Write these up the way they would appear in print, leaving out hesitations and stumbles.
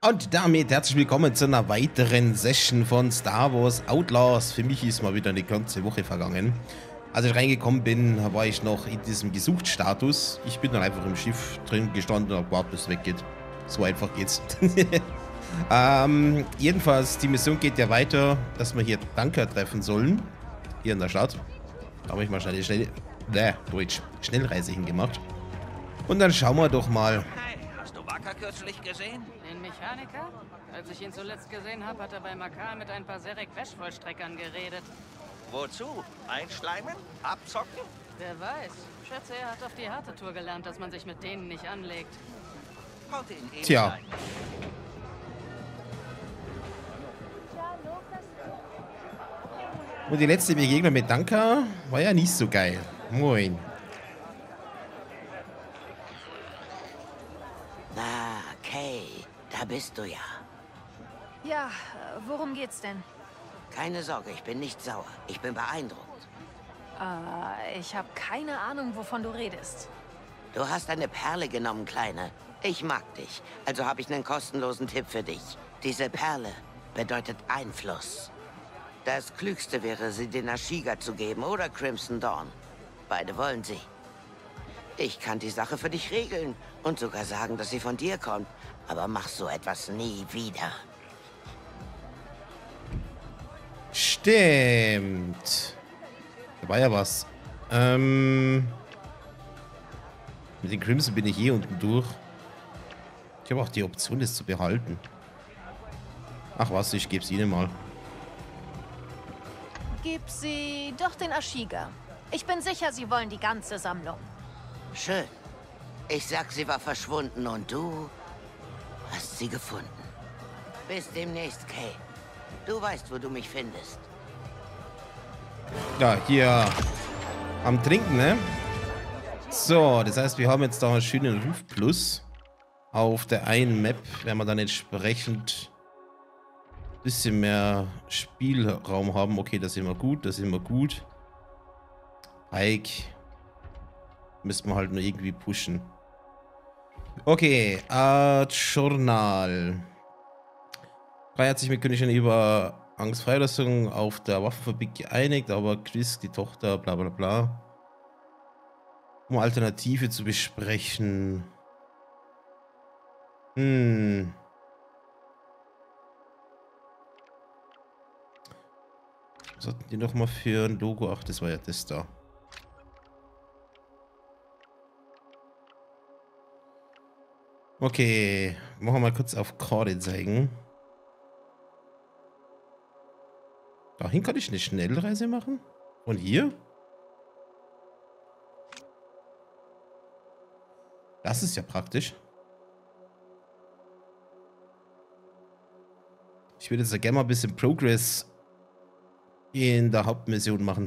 Und damit herzlich willkommen zu einer weiteren Session von Star Wars Outlaws. Für mich ist mal wieder eine ganze Woche vergangen. Als ich reingekommen bin, war ich noch in diesem Gesuchtstatus. Ich bin dann einfach im Schiff drin gestanden und habe gewartet, bis es weggeht. So einfach geht's. Jedenfalls, die Mission geht ja weiter, dass wir hier Tanker treffen sollen. Hier in der Stadt. Da habe ich mal Schnellreise hingemacht. Und dann schauen wir doch mal. Hey, hast du Wacker kürzlich gesehen? Den Mechaniker? Als ich ihn zuletzt gesehen habe, hat er bei Makar mit ein paar Serek-Wash-Vollstreckern geredet. Wozu? Einschleimen? Abzocken? Wer weiß. Schätze, er hat auf die harte Tour gelernt, dass man sich mit denen nicht anlegt. Haut ihn eben Tja. rein. Und die letzte Begegnung mit Danka war ja nicht so geil. Moin. Na, Kay, da bist du ja. Ja, worum geht's denn? Keine Sorge, ich bin nicht sauer. Ich bin beeindruckt. Ich habe keine Ahnung, wovon du redest. Du hast eine Perle genommen, Kleine. Ich mag dich, also habe ich einen kostenlosen Tipp für dich. Diese Perle bedeutet Einfluss. Das Klügste wäre, sie den Ashiga zu geben oder Crimson Dawn. Beide wollen sie. Ich kann die Sache für dich regeln und sogar sagen, dass sie von dir kommt. Aber mach so etwas nie wieder. Stimmt. Da war ja was. Mit den Crimson bin ich eh unten durch. Ich habe auch die Option, das zu behalten. Ach was, ich gebe es Ihnen mal. Gib sie doch den Ashiga. Ich bin sicher, sie wollen die ganze Sammlung. Schön. Ich sag, sie war verschwunden und du hast sie gefunden. Bis demnächst, Kay. Du weißt, wo du mich findest. Ja, hier am Trinken, ne? So, das heißt, wir haben jetzt da einen schönen Ruf Plus. Auf der einen Map werden wir dann entsprechend ein bisschen mehr Spielraum haben. Okay, das ist immer gut, das ist immer gut. Pike müssen wir halt nur irgendwie pushen. Okay, Journal. Kai hat sich mit Königin über Angstfreilassung auf der Waffenfabrik geeinigt, aber Chris, die Tochter, bla bla bla. Um Alternative zu besprechen. Was hatten die nochmal für ein Logo? Ach, das war ja das da. Okay, machen wir mal kurz auf Karte zeigen. Dahin kann ich eine Schnellreise machen? Und hier? Das ist ja praktisch. Ich würde jetzt ja gerne mal ein bisschen Progress in der Hauptmission machen.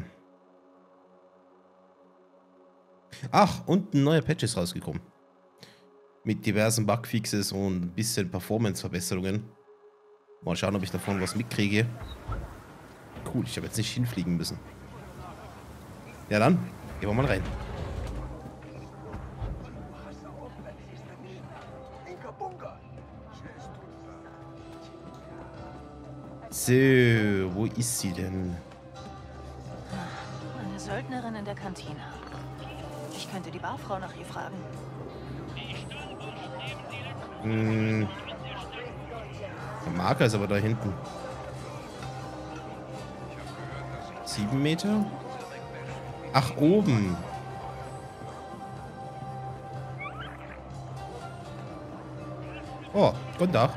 Ach, und ein neuer Patch ist rausgekommen. Mit diversen Bugfixes und ein bisschen Performance-Verbesserungen. Mal schauen, ob ich davon was mitkriege. Cool, ich habe jetzt nicht hinfliegen müssen. Ja dann, gehen wir mal rein. So, wo ist sie denn? Eine Söldnerin in der Kantine. Ich könnte die Barfrau nach ihr fragen. Der Marker ist aber da hinten. 7 Meter? Ach, oben. Oh, guten Tag.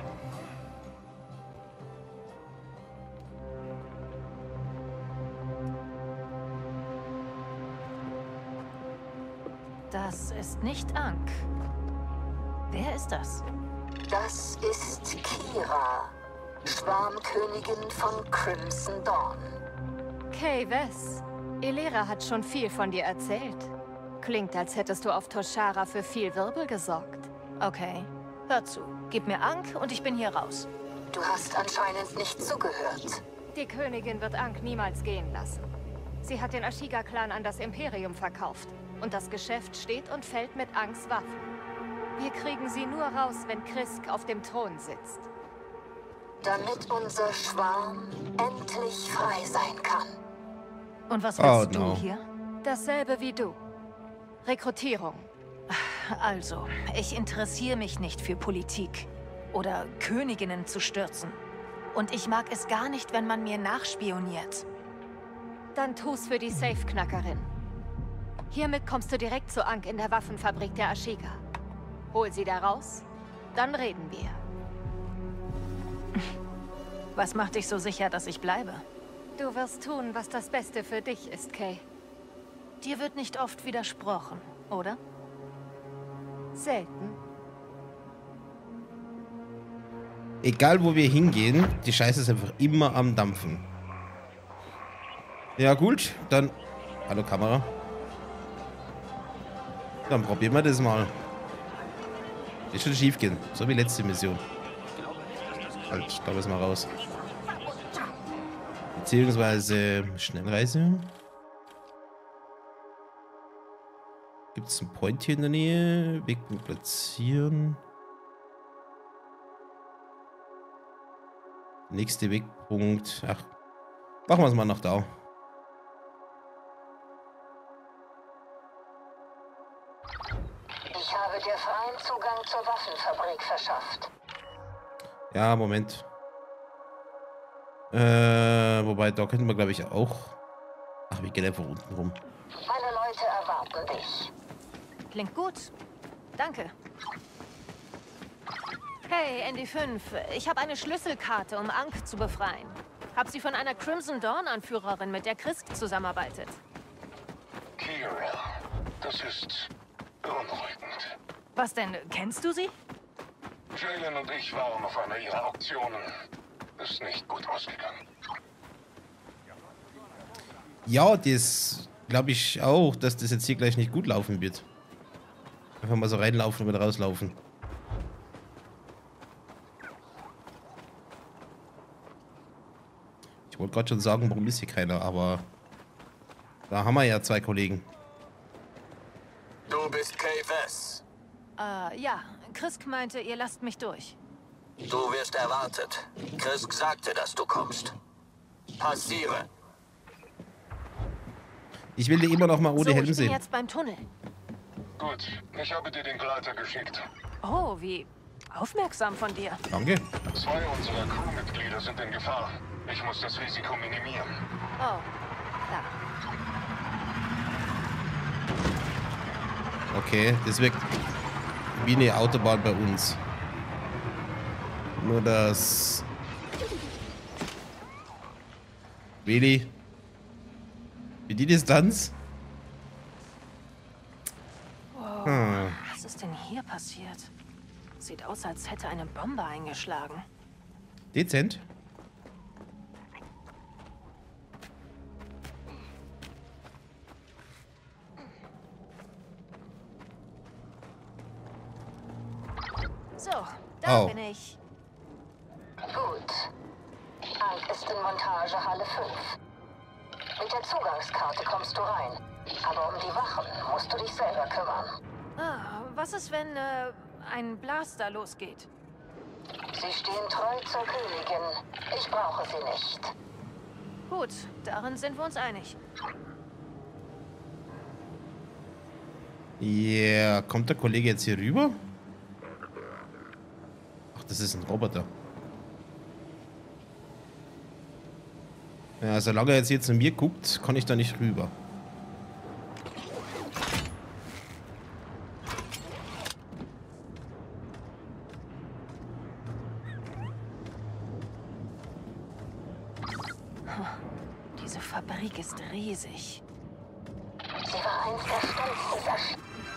Das ist nicht Ankh. Wer ist das? Das ist Kira, Schwarmkönigin von Crimson Dawn. Kay Vess, Ilera hat schon viel von dir erzählt. Klingt, als hättest du auf Toshara für viel Wirbel gesorgt. Okay, hör zu. Gib mir Ankh und ich bin hier raus. Du hast anscheinend nicht zugehört. Die Königin wird Ankh niemals gehen lassen. Sie hat den Ashiga-Clan an das Imperium verkauft. Und das Geschäft steht und fällt mit Ankhs Waffen. Wir kriegen sie nur raus, wenn Krisk auf dem Thron sitzt. Damit unser Schwarm endlich frei sein kann. Und was willst no. du hier? Dasselbe wie du. Rekrutierung. Also, ich interessiere mich nicht für Politik oder Königinnen zu stürzen. Und ich mag es gar nicht, wenn man mir nachspioniert. Dann tu's für die Safe-Knackerin. Hiermit kommst du direkt zu Ankh in der Waffenfabrik der Ashiga. Hol sie da raus, dann reden wir. Was macht dich so sicher, dass ich bleibe? Du wirst tun, was das Beste für dich ist, Kay. Dir wird nicht oft widersprochen, oder? Selten. Egal wo wir hingehen, die Scheiße ist einfach immer am Dampfen. Ja gut, dann... Hallo Kamera. Dann probieren wir das mal. Wird schon schief gehen, so wie letzte Mission. Halt, da müssen wir raus. Beziehungsweise Schnellreise. Gibt es einen Point hier in der Nähe? Wegpunkt platzieren. Nächste Wegpunkt. Ach, machen wir es mal nach da. Ich habe dir freien Zugang zur Waffenfabrik verschafft. Ja, Moment. Wobei, da könnten wir, glaube ich, auch... Ach, wir gehen einfach unten rum. Meine Leute erwarten dich. Klingt gut. Danke. Hey, ND5, ich habe eine Schlüsselkarte, um Ankh zu befreien. Hab sie von einer Crimson Dawn-Anführerin, mit der Krisk zusammenarbeitet. Kira, das ist beunruhigend. Was denn, kennst du sie? Jalen und ich waren auf einer ihrer Auktionen. Ist nicht gut ausgegangen. Ja, das glaube ich auch, dass das jetzt hier gleich nicht gut laufen wird. Einfach mal so reinlaufen und wieder rauslaufen. Ich wollte gerade schon sagen, warum ist hier keiner, aber da haben wir ja zwei Kollegen. Du bist Kay Vess. Ja. Krisk meinte, ihr lasst mich durch. Du wirst erwartet. Krisk sagte, dass du kommst. Passiere. Ich will dir immer noch mal ohne Helm ich bin sehen. jetzt beim Tunnel. Gut, ich habe dir den Gleiter geschickt. Oh, wie aufmerksam von dir. Danke. 2 unserer Crewmitglieder sind in Gefahr. Ich muss das Risiko minimieren. Oh, klar. Okay, das wirkt wie eine Autobahn bei uns. Nur das... Willi? Wie die Distanz? Wow, was ist denn hier passiert? Sieht aus, als hätte eine Bombe eingeschlagen. Dezent. So, da Oh. bin ich. Gut. Ankh ist in Montagehalle 5. Mit der Zugangskarte kommst du rein. Aber um die Wachen musst du dich selber kümmern. Was ist, wenn ein Blaster losgeht? Sie stehen treu zur Königin. Ich brauche sie nicht. Gut, darin sind wir uns einig. Ja, kommt der Kollege jetzt hier rüber? Ach, das ist ein Roboter. Ja, solange er jetzt hier zu mir guckt, kann ich da nicht rüber. Diese Fabrik ist riesig. Sie war eins der stolzen Sachen.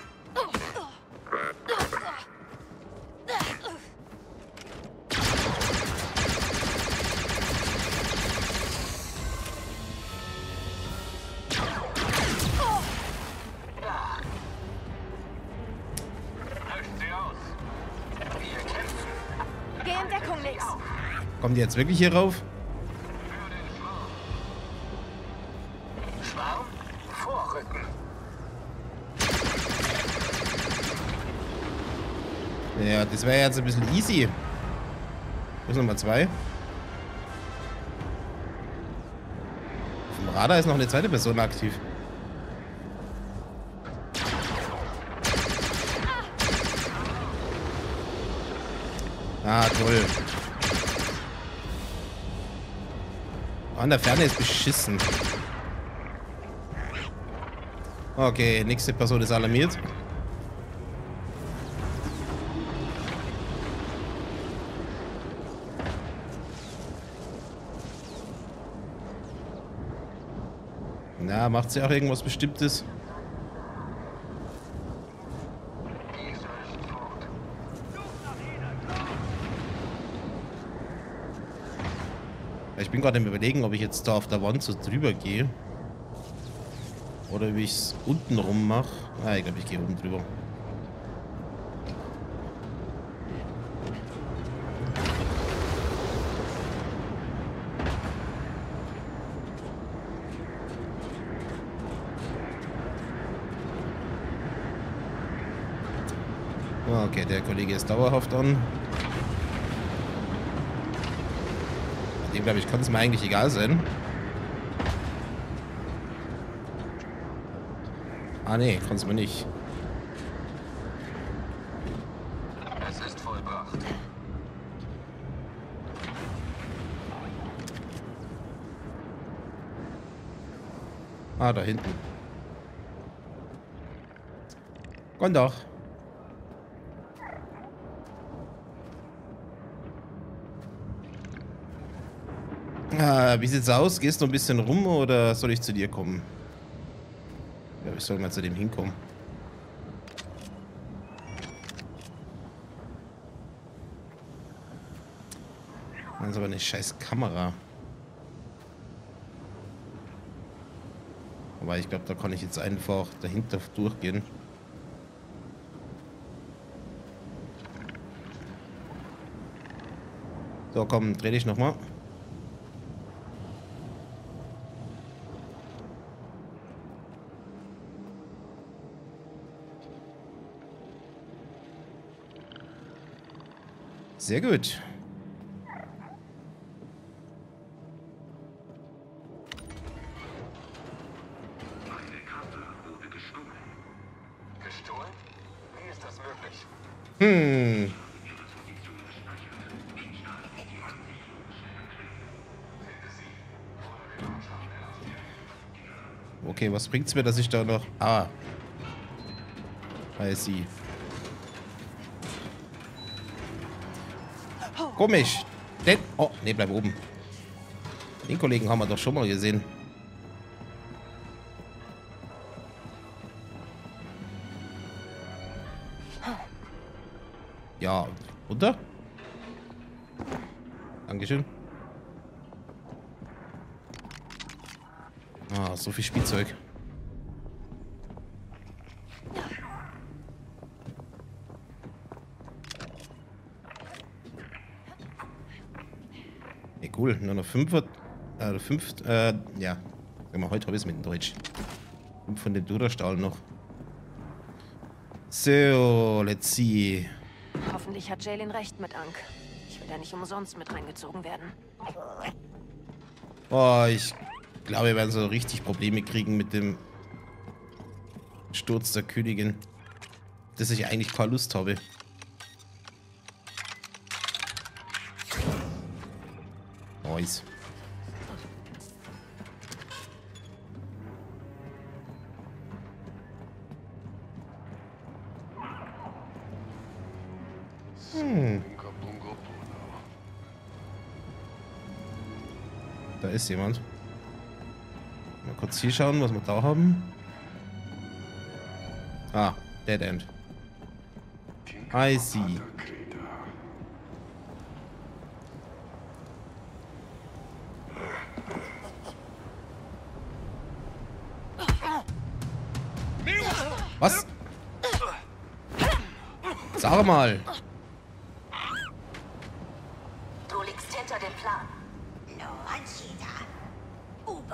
Geh in Deckung, Nix. Kommt die jetzt wirklich hier rauf? Schwarm, vorrücken. Ja, das wäre jetzt ein bisschen easy. Wo ist Nummer 2? Auf dem Radar ist noch eine zweite Person aktiv. Ah, toll. An der Ferne ist beschissen. Okay, nächste Person ist alarmiert. Na, macht sie auch irgendwas Bestimmtes? Ich bin gerade im Überlegen, ob ich jetzt da auf der Wand so drüber gehe. Oder wie ich es unten rum mache. Ah, ich glaube, ich gehe oben drüber. Okay, der Kollege ist dauerhaft an. Bei dem, glaube ich, kann es mir eigentlich egal sein. Ah, nee, kann es mir nicht. Es ist vollbracht. Ah, da hinten. Komm doch. Ah, wie sieht's aus? Gehst du ein bisschen rum oder soll ich zu dir kommen? Ja, ich soll mal zu dem hinkommen. Das ist aber eine scheiß Kamera. Aber ich glaube, da kann ich jetzt einfach dahinter durchgehen. So, komm, dreh dich nochmal. Sehr gut. Meine Karte wurde gestohlen. Gestohlen? Wie ist das möglich? Okay, was bringt's mir, dass ich da noch... Ah. I see. Komisch. Den... Oh, ne, bleib oben. Den Kollegen haben wir doch schon mal gesehen. Ja, runter. Dankeschön. Ah, so viel Spielzeug. Ja, cool, nur noch 5. Ja. Sag mal, heute habe ich es mit dem Deutsch. 5 von den Durerstahl noch. So, let's see. Hoffentlich hat Jaylin recht mit Ankh. Ich will ja nicht umsonst mit reingezogen werden. Oh, ich glaube, wir werden so richtig Probleme kriegen mit dem Sturz der Königin. Dass ich eigentlich keine Lust habe. Nice. Da ist jemand. Mal kurz hier schauen, was wir da haben. Ah, Dead End. I see. Was? Sag mal. Du liegst hinter dem Plan.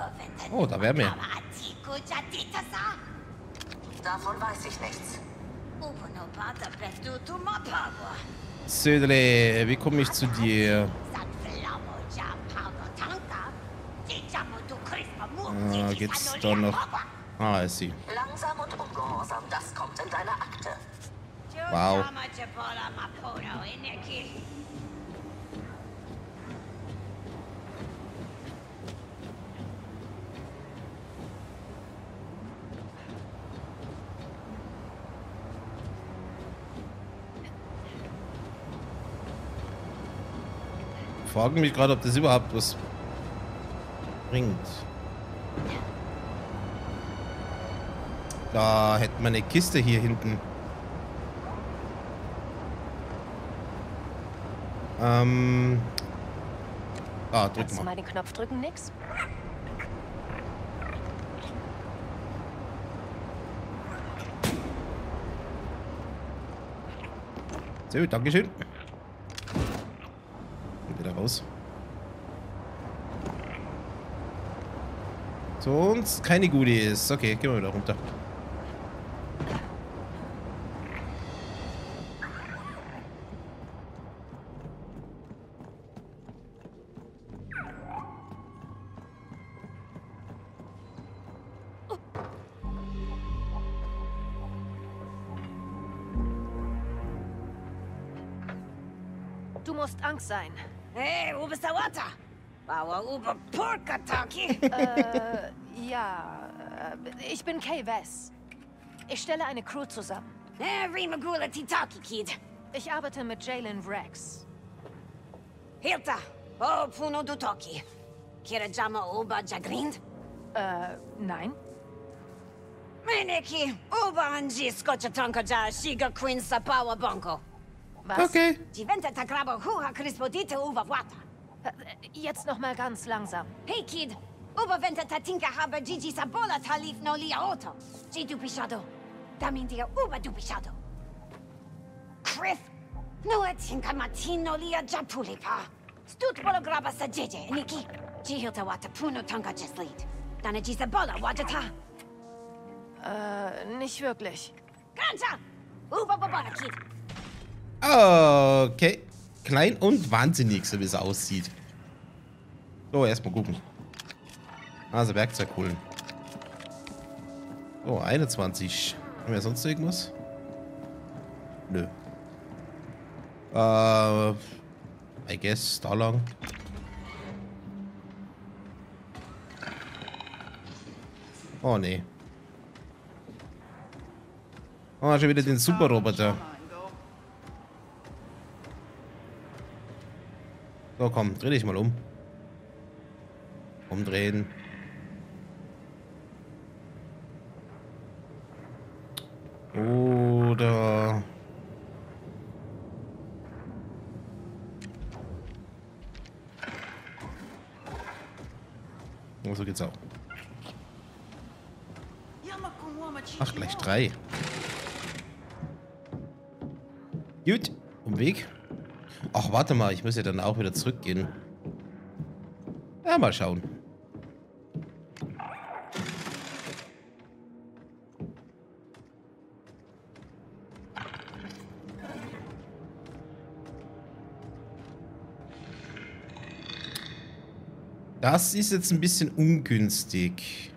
Oh, da wären wir. Davon weiß ich nichts. Södele, wie komme ich zu dir? Geht's da noch? Ah, ist sie. Langsam und ungehorsam, das kommt in deine Akte. Wow. Ich frage mich gerade, ob das überhaupt was bringt. Da hätten wir eine Kiste hier hinten. Drück Kannst du mal. mal den Knopf drücken, nix? So, dankeschön. Und wieder raus. Sonst keine Goodies. Okay, gehen wir wieder runter. Du musst Angst sein. Hey, wo bist der Water? Bauer über Porkataki. Ja, ich bin Kay Wess. Ich stelle eine Crew zusammen. Rimagula Titaki Kid. Ich arbeite mit Jalen Rex. Hilta, oh Puno Dutoki. Kira Jama Oba Jagrind? Nein. Meneki, Oba Anji Scotchatonka Ja Shiga Queen Sapawa Bonko. Was? Okay. Diventa Tagraba Huha Crispodite Uva Wata. Jetzt noch mal ganz langsam. Hey Kid, Uba Venta Tatinka Haba Gigi Sabola Talif no Lia Auto. G Dupishado. Damindia Uba Dupishado. Chris, no Etinka Matino Lia Japulipa. Stut Bolograba Sa Jeje, Niki. G Hilta Wata Puno Tonka Just Lead. Dana G Sabola Wajata. Nicht wirklich. Grancha! Uba Babana Kid. Okay. Klein und wahnsinnig, so wie es aussieht. So, erstmal gucken. Also Werkzeug holen. Oh, 21. Haben wir sonst irgendwas? Nö. I guess da lang. Oh, nee. Oh, schon wieder den Superroboter. So, komm, dreh dich mal um. Umdrehen. Oder... Oh, so geht's auch. Ach, gleich 3. Gut, Umweg. Ach, warte mal, ich muss ja dann auch wieder zurückgehen. Ja, mal schauen. Das ist jetzt ein bisschen ungünstig.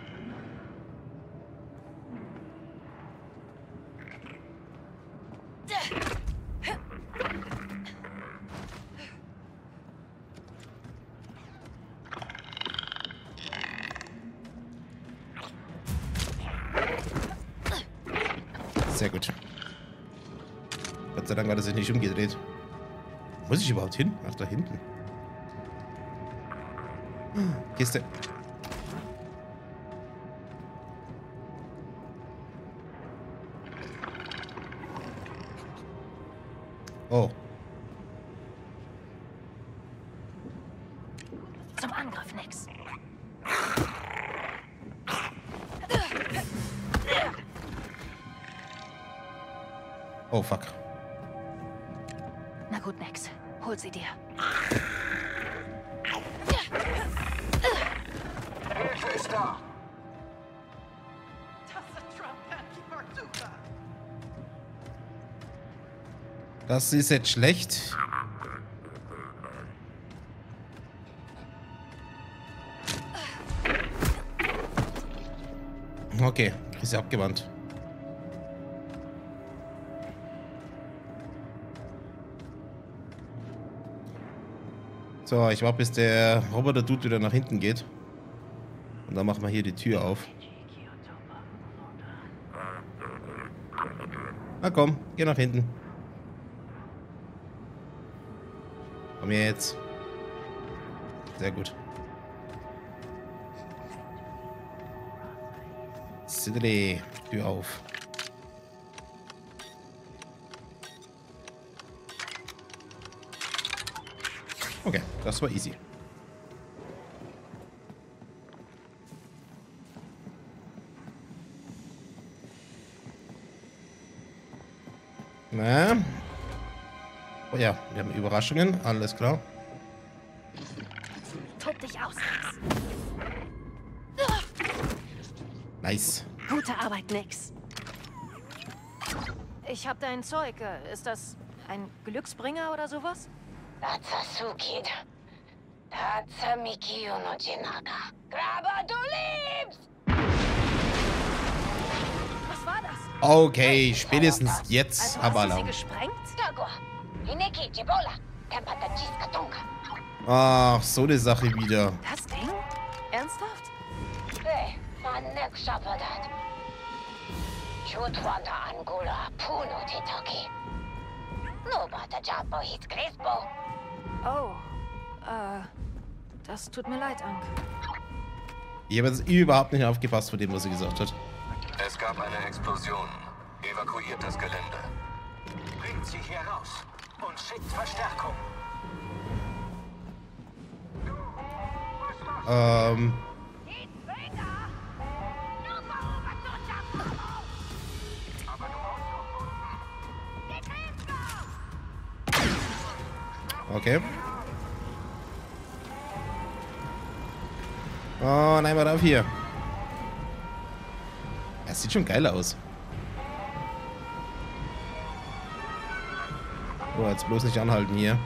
Sehr gut. Gott sei Dank hat er sich nicht umgedreht. Wo muss ich überhaupt hin? Ach, da hinten. Kiste. Oh. Zum Angriff, nix. Oh, fuck. Na gut, nix. Hol sie dir. Hilfe ist da. Das ist jetzt schlecht. Okay, ist abgewandt. So, ich warte, bis der Roboter-Dude wieder nach hinten geht. Und dann machen wir hier die Tür auf. Na komm, geh nach hinten. Komm jetzt. Sehr gut. Sidley, Tür auf. Okay, das war easy. Na? Oh ja, wir haben Überraschungen, alles klar. Tob dich aus. Nice. Gute Arbeit, Nix. Ich hab dein Zeug. Ist das ein Glücksbringer oder sowas? Atsasuki. Tatsamiki no Jinaga. Graba, du lebst! Was war das? Okay, spätestens jetzt Also haben wir hast du sie Alarm. gesprengt? Dagua. Ineki, Jibola. Kempata Jiska Tonka. Ach, so eine Sache wieder. Das Ding? Ernsthaft? Hey, man nek shapadat. Chutwanda Angola, Puno Titoki. Nobata Japo hit Crespo. Oh, das tut mir leid, Ank. Ich habe jetzt überhaupt nicht aufgepasst von dem, was sie gesagt hat. Es gab eine Explosion. Evakuiert das Gelände. Bringt sie hier raus und schickt Verstärkung. Okay. Oh, nein, mal auf hier. Es sieht schon geil aus. Oh, jetzt bloß nicht anhalten hier.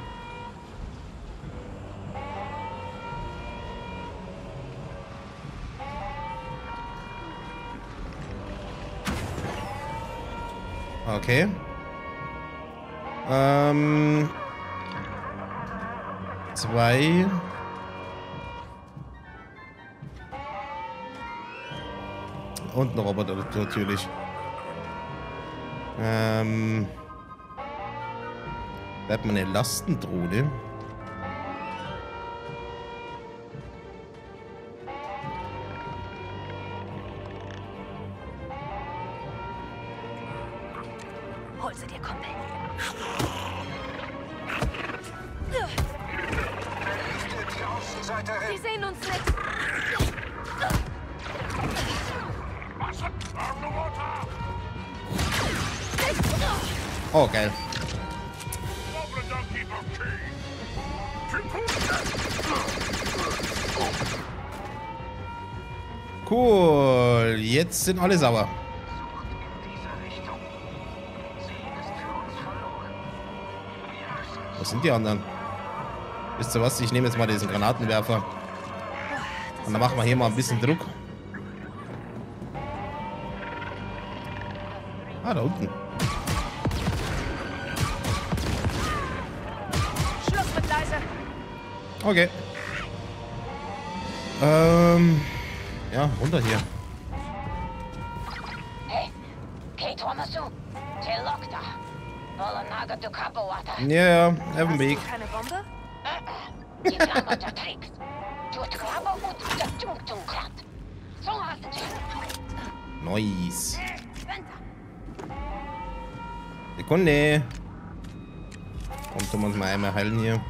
Okay. Zwei. Und ein Roboter natürlich. Bleibt mal eine Lastendrohne. Hol sie dir, Kumpel. Die Außenseite hin. Sie sehen uns nicht. Oh, geil. Cool. Jetzt sind alle sauer. Wo sind die anderen? Wisst ihr was? Ich nehme jetzt mal diesen Granatenwerfer. Und dann machen wir hier mal ein bisschen Druck. Ah, da unten. Schluss mit leise. Okay. Ja, runter hier. Hey, Kate Wamasu. Telokta. Bolanaga du Kapowata. Ja, auf dem Hast Weg. du keine Bombe? Die Lambo der Tricks. Tut Krabo und der Tung-Tung-Krat. So hast du dich. Nice. Sekunde. Komm, tun wir uns mal einmal heilen hier.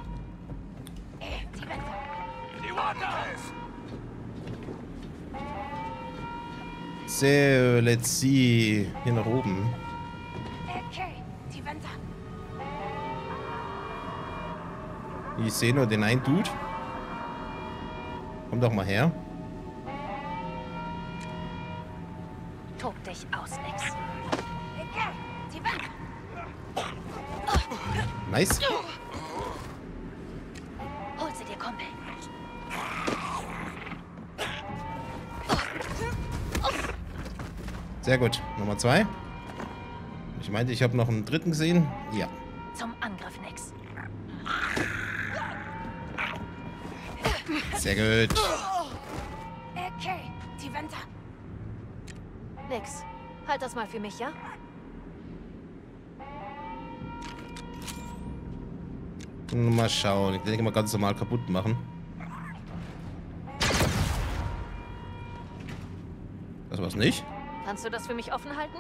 So, let's see. Hier nach oben. Okay, die Wände. Ich sehe nur den einen Dude. Komm doch mal her. Tob dich aus, Nix. Okay, die Wände. Nice. Hol sie dir, Kumpel. Sehr gut. Nummer 2. Ich meinte, ich habe noch einen dritten gesehen. Ja. Zum Angriff, Nix. Sehr gut. Okay, die Wände. Nix. Halt das mal für mich, ja? Mal schauen. Ich denke mal ganz normal kaputt machen. Das war's nicht. Kannst du das für mich offen halten?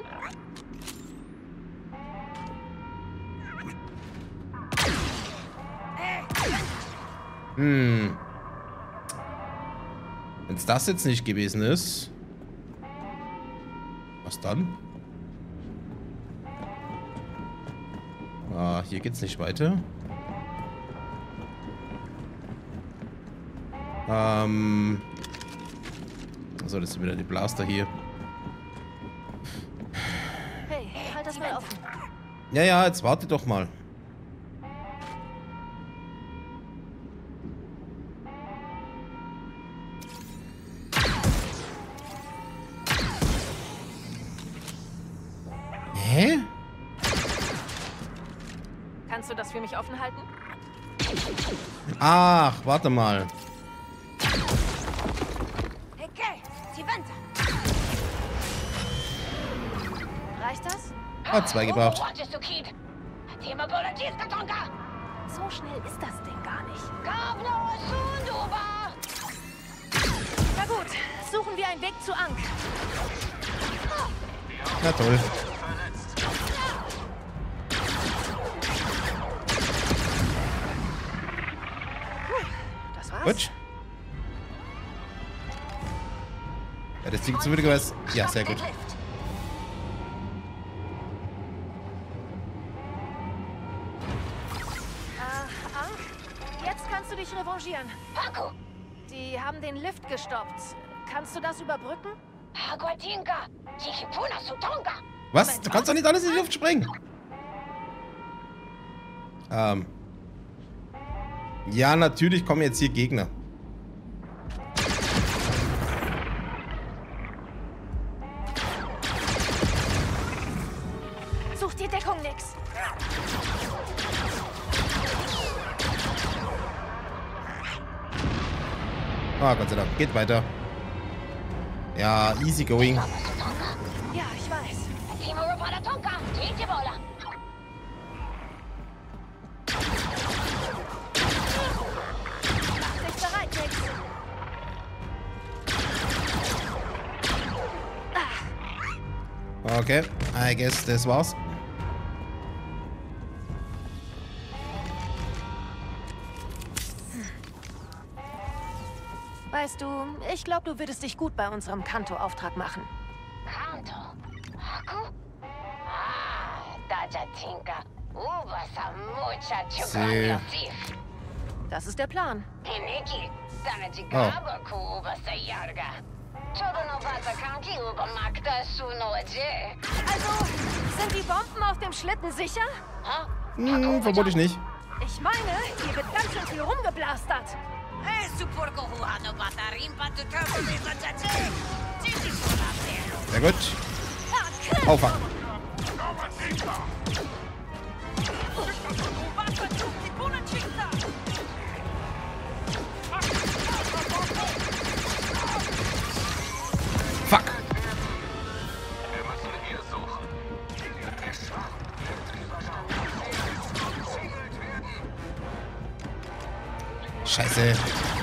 Wenn es das jetzt nicht gewesen ist. Was dann? Ah, hier geht's nicht weiter. So, das sind wieder die Blaster hier. Hey, halt das mal offen. Ja, jetzt warte doch mal. Hä? Kannst du das für mich offen halten? Ach, warte mal. Okay, die Wände. Reicht das? Hat 2 gebraucht. So schnell ist das Ding gar nicht. Na gut, suchen wir einen Weg zu Ankh. Na toll. Das war's? Gut. Ja, das Ding zufällig was. Ja, sehr gut. Jetzt kannst du dich revanchieren. Paco! Die haben den Lift gestoppt. Kannst du das überbrücken? Aguatinga! Chikipuna Sutonga! Was? Du kannst doch nicht alles in die Luft sprengen. Ja, natürlich kommen jetzt hier Gegner. Such dir Deckung, Nix. Ah, Gott sei Dank. Geht weiter. Ja, easy going. Ja, ich weiß. Mach dich bereit, Nix. Okay, I guess das war's. Weißt du, ich glaube, du würdest dich gut bei unserem Kanto-Auftrag machen. Kanto? Haku? Ah, Dajatinga. Ubasa mucha chuganga sif. Das ist der Plan. Iniki, Danajigaba ku ubasa yarga. Chodo no bata kanki uba makta sunoje. Also, sind die Bomben auf dem Schlitten sicher? Vermutlich nicht. Ich meine, hier wird ganz schön viel rumgeblastert. Sehr gut. Auffangen. Fuck. Wir müssen hier suchen. Scheiße.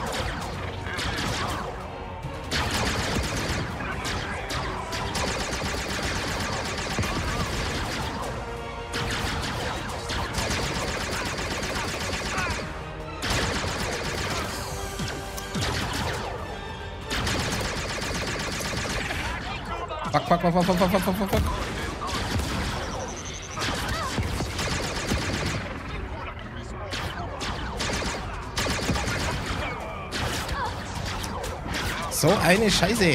Fuck. So eine Scheiße.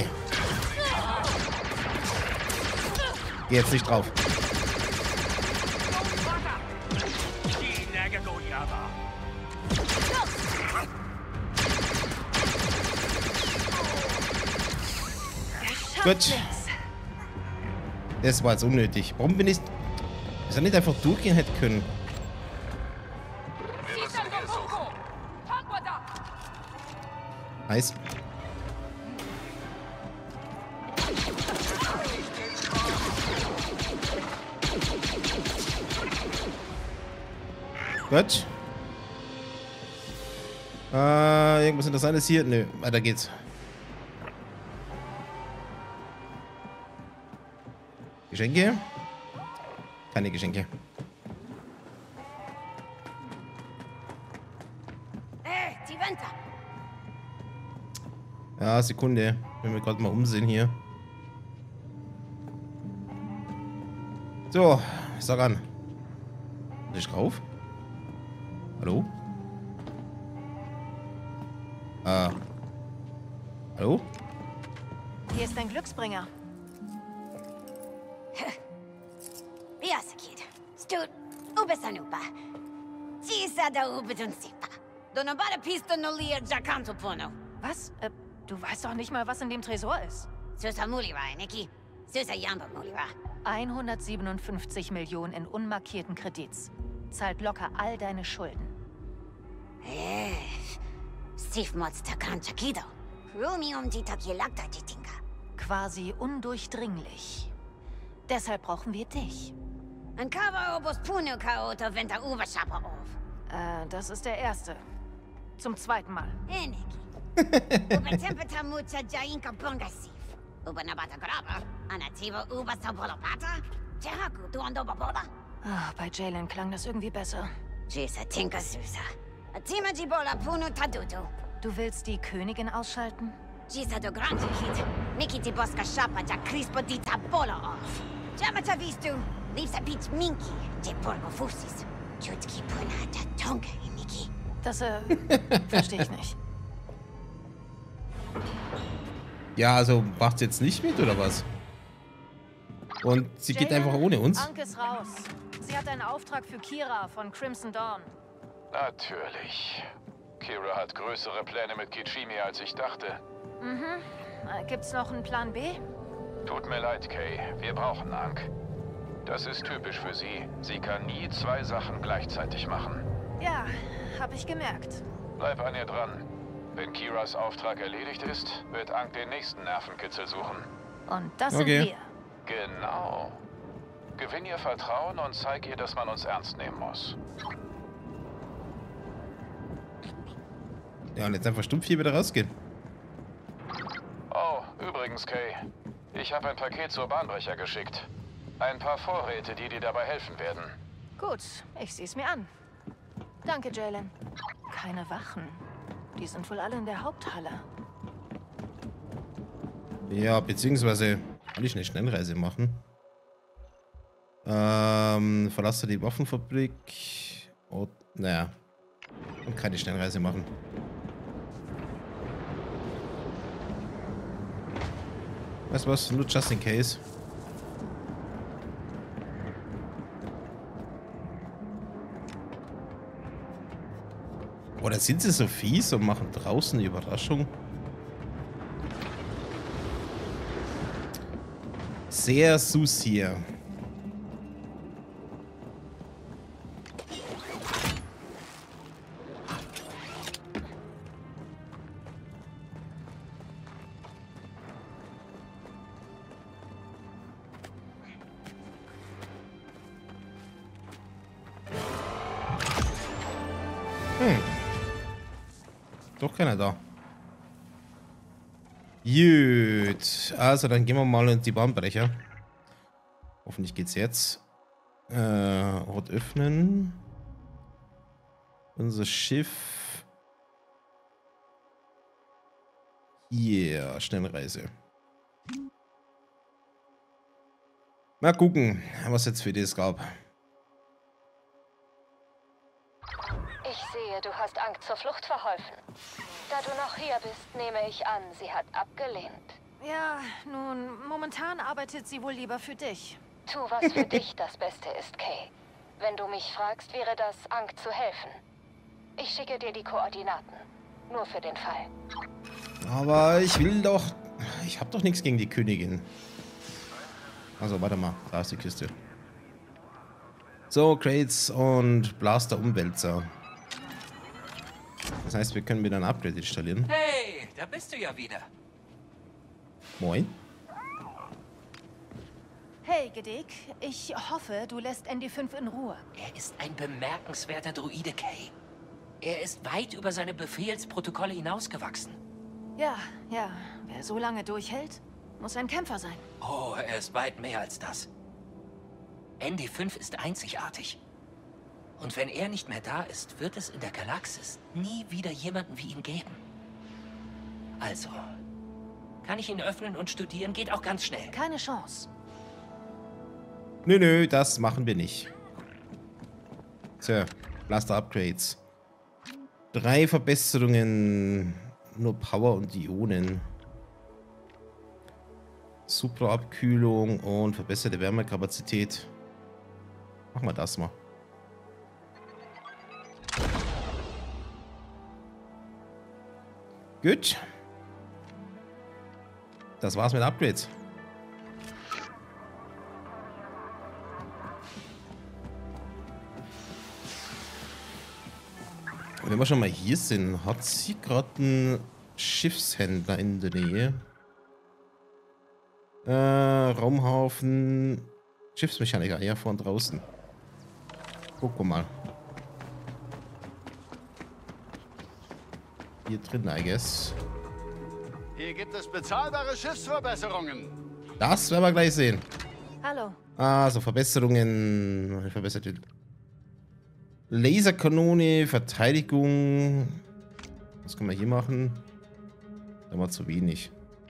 Geh jetzt nicht drauf. Gut. Das war jetzt unnötig. Warum bin ich... Ist er nicht einfach durchgehen hätte können? Wir müssen hier suchen. Nice. Gut. Irgendwas Interessantes hier? Nö, weiter geht's. Geschenke? Keine Geschenke. Die Venta. Ja, Sekunde. Wenn wir gerade mal umsehen hier. So, sag an. Soll ich drauf? Hallo? Hallo? Hier ist dein Glücksbringer. Biasakid. Stud. Ubesanupa. Cisa da ubedunsipa. Donobara pisto no lia jacanto pono. Was? Du weißt doch nicht mal, was in dem Tresor ist. Susa mulira, Niki. Susa yamba mulira. 157 Millionen in unmarkierten Kredits. Zahlt locker all deine Schulden. Steve Mods takan chakido. Rumium di takilakta jitinka. Quasi undurchdringlich. Deshalb brauchen wir dich. Ein Kava obos puno kaoto venta ubashapa auf. Das ist der erste. Zum zweiten Mal. Niki. Uber tempeta mucha jainka bongasif. Uber nabata graba. Anativo uba sabolopata. Jahaku du ando babola. Bei Jalen klang das irgendwie besser. Jisa tinka susa. Atima jibola puno tadudu. Du willst die Königin ausschalten? Jisa do grande hit. Niki di bosca shapa ja crispo di tabola off. Jamata vistu. Lipsa beach minki. De porgo fusis. Jutki puna da tonka Niki. Das, verstehe ich nicht. Ja, also macht's jetzt nicht mit, oder was? Und sie geht Jalen, einfach ohne uns? Anke ist raus. Sie hat einen Auftrag für Kira von Crimson Dawn. Natürlich. Kira hat größere Pläne mit Kijimi, als ich dachte. Gibt's noch einen Plan B? Tut mir leid, Kay. Wir brauchen Ankh. Das ist typisch für sie. Sie kann nie zwei Sachen gleichzeitig machen. Ja, hab ich gemerkt. Bleib an ihr dran. Wenn Kiras Auftrag erledigt ist, wird Ankh den nächsten Nervenkitzel suchen. Und das Okay. sind wir. Genau. Gewinn ihr Vertrauen und zeig ihr, dass man uns ernst nehmen muss. Ja, und jetzt einfach stumpf hier wieder rausgehen. Oh, übrigens, Kay. Ich habe ein Paket zur Bahnbrecher geschickt. Ein paar Vorräte, die dir dabei helfen werden. Gut, ich seh's mir an. Danke, Jalen. Keine Wachen. Die sind wohl alle in der Haupthalle. Ja, beziehungsweise kann ich eine Schnellreise machen. Verlasse die Waffenfabrik. Und, naja. Und keine Schnellreise machen. Weißt du was? Nur just in case. Oder sind sie so fies und machen draußen eine Überraschung? Sehr süß hier. Doch keiner da. Gut. Also, dann gehen wir mal in die Bahnbrecher. Hoffentlich geht's jetzt. Ort öffnen. Unser Schiff. Hier, Schnellreise. Mal gucken, was jetzt für das gab. Ich sehe, du hast Ankh zur Flucht verholfen. Da du noch hier bist, nehme ich an, sie hat abgelehnt. Ja, nun, momentan arbeitet sie wohl lieber für dich. Tu, was für dich das Beste ist, Kay. Wenn du mich fragst, wäre das, Ankh zu helfen. Ich schicke dir die Koordinaten. Nur für den Fall. Aber ich will doch Ich habe doch nichts gegen die Königin. Also, warte mal. Da ist die Kiste. So, Crates und Blaster Umwälzer. Das heißt, wir können wieder ein Upgrade installieren. Hey, da bist du ja wieder. Moin. Hey, Gedick. Ich hoffe, du lässt ND5 in Ruhe. Er ist ein bemerkenswerter Druide, Kay. Er ist weit über seine Befehlsprotokolle hinausgewachsen. Ja. Wer so lange durchhält, muss ein Kämpfer sein. Oh, er ist weit mehr als das. ND5 ist einzigartig. Und wenn er nicht mehr da ist, wird es in der Galaxis nie wieder jemanden wie ihn geben. Also, kann ich ihn öffnen und studieren? Geht auch ganz schnell. Keine Chance. Nö, das machen wir nicht. So, Blaster Upgrades. 3 Verbesserungen. Nur Power und Ionen. Supra-Abkühlung und verbesserte Wärmekapazität. Machen wir das mal. Gut. Das war's mit Upgrades. Wenn wir schon mal hier sind, hat sie gerade einen Schiffshändler in der Nähe. Raumhafen. Schiffsmechaniker, ja, vorn draußen. Gucken wir mal. Hier drin, I guess. Hier gibt es bezahlbare Schiffsverbesserungen. Das werden wir gleich sehen. Hallo. Ah, so Verbesserungen. Verbesserte Laserkanone, Verteidigung. Was können wir hier machen? Da war zu wenig.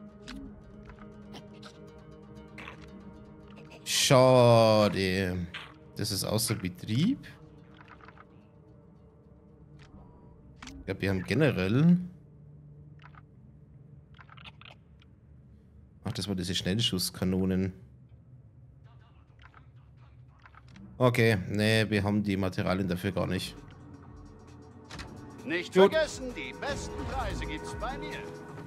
Schade. Das ist außer Betrieb. Ich glaube, wir haben generell... Ach, das war diese Schnellschusskanonen. Okay, nee, wir haben die Materialien dafür gar nicht. Nicht vergessen, die besten Preise gibt's bei mir.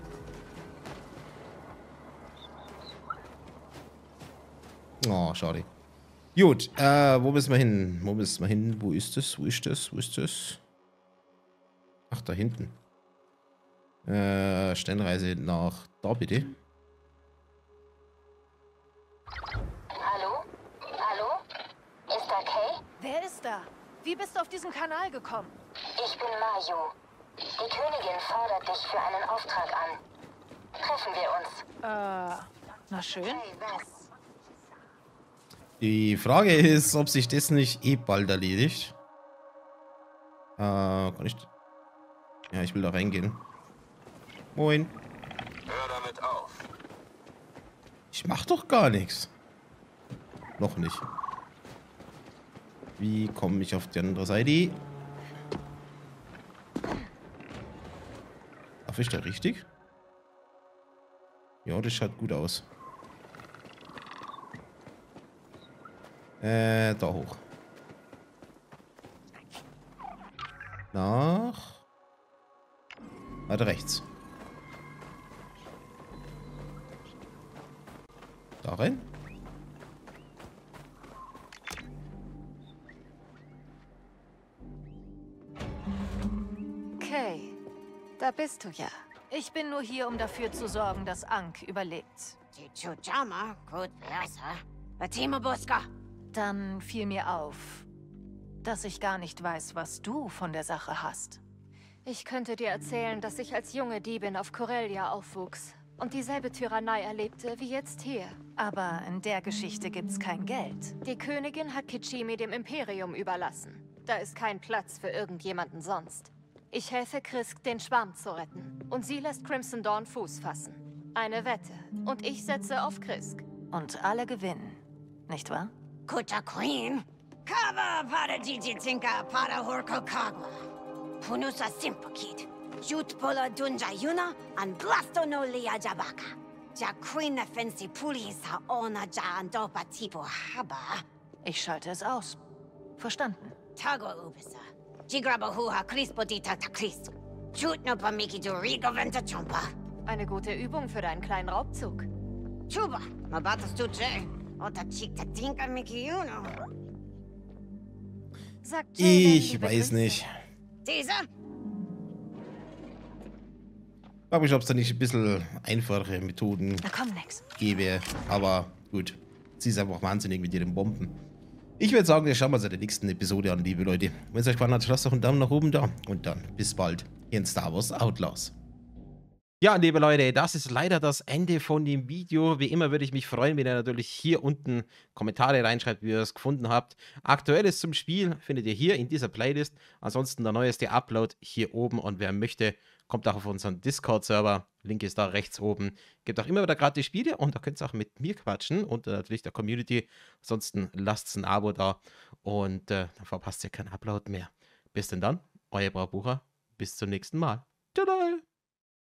Oh, schade. Gut, wo müssen wir hin? Wo müssen wir hin? Wo ist das? Wo ist das? Wo ist das? Ach, da hinten. Stellenreise nach da, bitte. Hallo? Hallo? Ist da Kay? Wer ist da? Wie bist du auf diesen Kanal gekommen? Ich bin Mayu. Die Königin fordert dich für einen Auftrag an. Treffen wir uns. Na schön. Die Frage ist, ob sich das nicht eh bald erledigt. Kann ich... Ja, ich will da reingehen. Moin. Hör damit auf. Ich mach doch gar nichts. Noch nicht. Wie komme ich auf die andere Seite? Darf ich da richtig? Ja, das schaut gut aus. Da hoch. Nach... Weiter rechts. Da rein. Okay, da bist du ja. Ich bin nur hier, um dafür zu sorgen, dass Ankh überlebt. Dann fiel mir auf, dass ich gar nicht weiß, was du von der Sache hast. Ich könnte dir erzählen, dass ich als junge Diebin auf Corellia aufwuchs und dieselbe Tyrannei erlebte wie jetzt hier. Aber in der Geschichte gibt's kein Geld. Die Königin hat Kichimi dem Imperium überlassen. Da ist kein Platz für irgendjemanden sonst. Ich helfe Krisk, den Schwarm zu retten. Und sie lässt Crimson Dawn Fuß fassen. Eine Wette. Und ich setze auf Krisk. Und alle gewinnen, nicht wahr? Kuta Queen. Kava para Jijitinka para Horko Kagma. Punusa Simpokit. Jutpola Dunja Yuna an Blasto no Lia Jabaka. Ja Queen Fensi Pulisa Ona Ja Andopa Tipo Haba. Ich schalte es aus. Verstanden. Tago Ubisa. Jigrabahuha Crispodita Takris. Chut no Pamiki Durigo Venta Chompa. Eine gute Übung für deinen kleinen Raubzug. Chuba, mabatas tu che. Ota chikta tinka mikiuno. Sagt Jay, Ich weiß nicht. Dieser? Ich frage mich, ob es da nicht ein bisschen einfache Methoden gäbe. Aber gut, sie ist einfach wahnsinnig mit ihren Bomben. Ich würde sagen, wir schauen uns in der nächsten Episode an, liebe Leute. Wenn es euch gefallen hat, lasst doch einen Daumen nach oben da. Und dann bis bald in Star Wars Outlaws. Ja, liebe Leute, das ist leider das Ende von dem Video. Wie immer würde ich mich freuen, wenn ihr natürlich hier unten Kommentare reinschreibt, wie ihr es gefunden habt. Aktuelles zum Spiel findet ihr hier in dieser Playlist. Ansonsten der neueste Upload hier oben. Und wer möchte, kommt auch auf unseren Discord-Server. Link ist da rechts oben. Gibt auch immer wieder gratis Spiele und da könnt ihr auch mit mir quatschen und natürlich der Community. Ansonsten lasst ein Abo da und dann verpasst ihr keinen Upload mehr. Bis denn dann, euer Braubucher. Bis zum nächsten Mal. Tada!